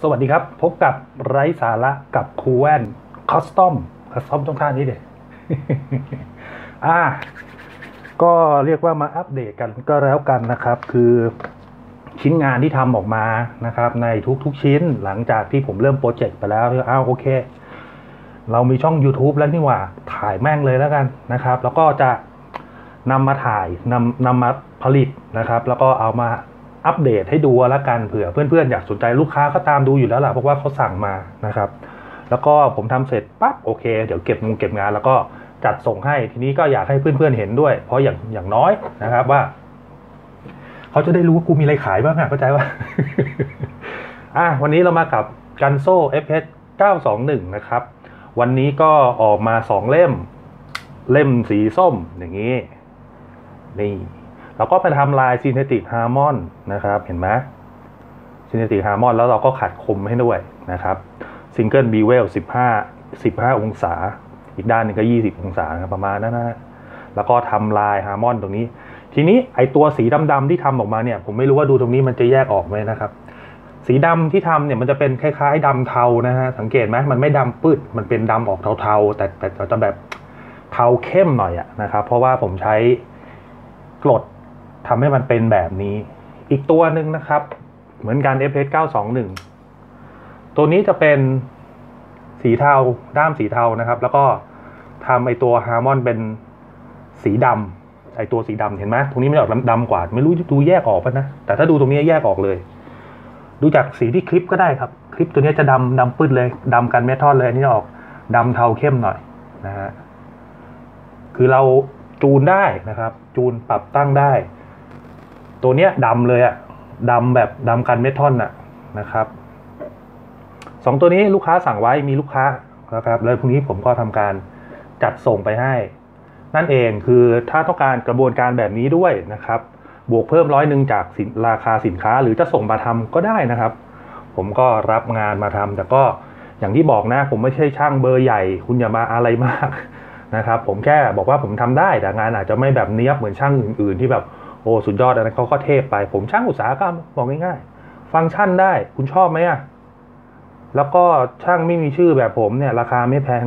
สวัสดีครับพบกับไร้สาระกับครูแว่นคัสตอมตรงท่านี้เด็ ก็เรียกว่ามาอัปเดตกันก็แล้วกันนะครับคือชิ้นงานที่ทำออกมานะครับในทุกชิ้นหลังจากที่ผมเริ่มโปรเจกต์ไปแล้วโอเคเรามีช่อง YouTube แล้วนี่หว่าถ่ายแม่งเลยแล้วกันนะครับแล้วก็จะนำมาถ่ายนำมาผลิตนะครับแล้วก็เอามาอัปเดตให้ดูแล้วกันเผื่อเพื่อนๆอยากสนใจลูกค้าก็ตามดูอยู่แล้วล่ะเพราะว่าเขาสั่งมานะครับแล้วก็ผมทำเสร็จปั๊บโอเคเดี๋ยวเก็บงานแล้วก็จัดส่งให้ทีนี้ก็อยากให้เพื่อนๆเห็นด้วยเพราะอย่างน้อยนะครับว่าเขาจะได้รู้ว่ากูมีอะไรขายบ้างเข้าใจว่า วันนี้เรามากับกันโซ่ FH 921นะครับวันนี้ก็ออกมา2เล่มสีส้มอย่างนี้นี่เราก็ไปทำลาย Synthetic Harmon นะครับเห็นไหม Synthetic Harmon แล้วเราก็ขัดคมให้ด้วยนะครับ Single Bevel 15 องศาอีกด้านนึงก็20 องศาประมาณนั้นนะแล้วก็ทำลาย Harmon ตรงนี้ทีนี้ไอตัวสีดำๆที่ทำออกมาเนี่ยผมไม่รู้ว่าดูตรงนี้มันจะแยกออกไหมนะครับสีดำที่ทำเนี่ยมันจะเป็นคล้ายๆดำเทานะฮะสังเกตไหมมันไม่ดำปื้ดมันเป็นดำออกเทาๆแต่จะแบบเทาเข้มหน่อยนะครับเพราะว่าผมใช้กรดทำให้มันเป็นแบบนี้อีกตัวหนึ่งนะครับเหมือนกัน FH 921ตัวนี้จะเป็นสีเทาด้ามสีเทานะครับแล้วก็ทำไอตัวฮาร์มอนเป็นสีดำไอตัวสีดำเห็นไหมตรงนี้ไม่ออกดำกว่าไม่รู้ดูแยกออกป่ะนะแต่ถ้าดูตรงนี้แยกออกเลยดูจากสีที่คลิปก็ได้ครับคลิปตัวนี้จะดำปื้ดเลยดำกันเมทัลเลยอันนี้ออกดำเทาเข้มหน่อยนะฮะคือเราจูนได้นะครับจูนปรับตั้งได้ตัวเนี้ยดำเลยดำแบบดำกันเมทัลนะครับ2ตัวนี้ลูกค้าสั่งไว้มีลูกค้านะครับแล้วพรุ่งนี้ผมก็ทำการจัดส่งไปให้นั่นเองคือถ้าต้องการกระบวนการแบบนี้ด้วยนะครับบวกเพิ่ม100จากราคาสินค้าหรือจะส่งมาทำก็ได้นะครับผมก็รับงานมาทำแต่ก็อย่างที่บอกนะผมไม่ใช่ช่างเบอร์ใหญ่คุณอย่ามาอะไรมากนะครับผมแค่บอกว่าผมทำได้แต่งานอาจจะไม่แบบเนี้ยเหมือนช่างอื่นๆที่แบบโอ้สุดยอดอันนั้นเขาก็เทพไปผมช่างอุตสาหกรรมบอกง่ายๆฟังก์ชันได้คุณชอบไหมแล้วก็ช่างไม่มีชื่อแบบผมเนี่ยราคาไม่แพง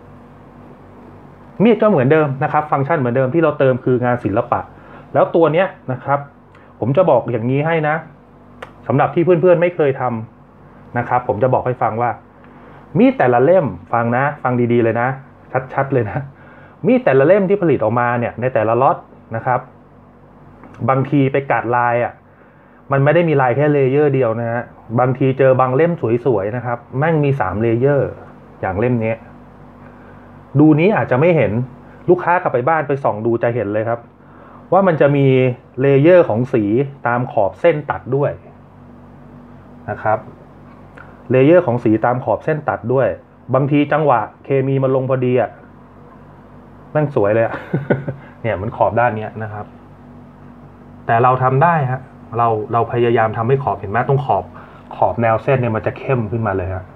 มีดก็เหมือนเดิมนะครับฟังก์ชันเหมือนเดิมที่เราเติมคืองานศิลปะแล้วตัวเนี้ยนะครับผมจะบอกอย่างนี้ให้นะสำหรับที่เพื่อนๆไม่เคยทำนะครับผมจะบอกให้ฟังว่ามีดแต่ละเล่มฟังนะฟังดีๆเลยนะชัดๆเลยนะมีดแต่ละเล่มที่ผลิตออกมาเนี่ยในแต่ละล็อตนะครับบางทีไปกัดลายมันไม่ได้มีลายแค่เลเยอร์เดียวนะฮะบางทีเจอบางเล่มสวยๆนะครับแม่งมี3เลเยอร์อย่างเล่มนี้ดูนี้อาจจะไม่เห็นลูกค้ากลับไปบ้านไปส่องดูจะเห็นเลยครับว่ามันจะมีเลเยอร์ของสีตามขอบเส้นตัดด้วยนะครับเลเยอร์ของสีตามขอบเส้นตัดด้วยบางทีจังหวะเคมีมาลงพอดีแม่งสวยเลย เนี่ยมันขอบด้านนี้นะครับแต่เราทำได้ฮะเราพยายามทำให้ขอบเห็นไหมตรงขอบแนวเส้นเนี่ยมันจะเข้มขึ้นมาเลยนะ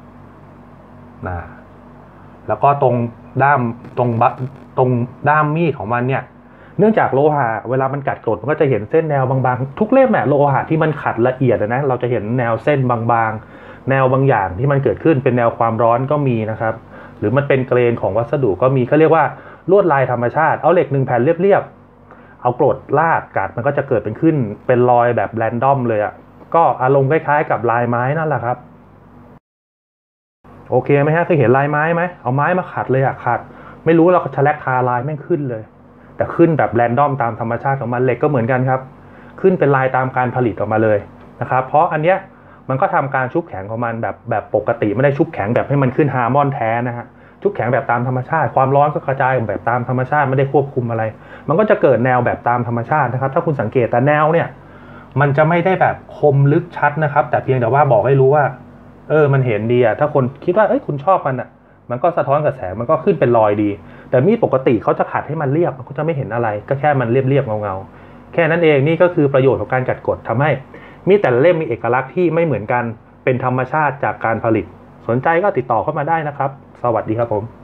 แล้วก็ตรงด้ามมีดของมันเนี่ยเนื่องจากโลหะเวลามันกัดกรดมันก็จะเห็นเส้นแนวบางๆทุกเล่มโลหะที่มันขัดละเอียดนะเราจะเห็นแนวเส้นบางๆแนวบางอย่างที่มันเกิดขึ้นเป็นแนวความร้อนก็มีนะครับหรือมันเป็นเกรนของวัสดุก็มีเขาเรียกว่าลวดลายธรรมชาติเอาเหล็ก1แผ่นเรียบเอากรดลาดกัดมันก็จะเกิดเป็นรอยแบบแรนดอมเลยก็อารมณ์คล้ายๆกับลายไม้นั่นแหละครับโอเคไหมฮะเคยเห็นลายไม้ไหมเอาไม้มาขัดเลยขัดไม่รู้เราแฉลกทาลายแม่งขึ้นเลยแต่ขึ้นแบบแรนดอมตามธรรมชาติของมันเหล็กก็เหมือนกันครับขึ้นเป็นลายตามการผลิตออกมาเลยนะครับเพราะอันเนี้ยมันก็ทำการชุบแข็งของมันแบบปกติไม่ได้ชุบแข็งแบบให้มันขึ้นฮาร์มอนแท้นะฮะชุบแข็งแบบตามธรรมชาติความร้อนก็กระจายแบบตามธรรมชาติไม่ได้ควบคุมอะไรมันก็จะเกิดแนวแบบตามธรรมชาตินะครับถ้าคุณสังเกตแต่แนวเนี่ยมันจะไม่ได้แบบคมลึกชัดนะครับแต่เพียงแต่ว่าบอกให้รู้ว่ามันเห็นดีถ้าคนคิดว่าคุณชอบมันก็สะท้อนกับแสงมันก็ขึ้นเป็นรอยดีแต่มีดปกติเขาจะขัดให้มันเรียบมันก็จะไม่เห็นอะไรก็แค่มันเรียบเงาแค่นั้นเองนี่ก็คือประโยชน์ของการกัดกรดทำให้มีดแต่ละเล่มมีเอกลักษณ์ที่ไม่เหมือนกันเป็นธรรมชาติจากการผลิตสนใจก็ติดต่อเข้ามาได้นะครับสวัสดีครับผม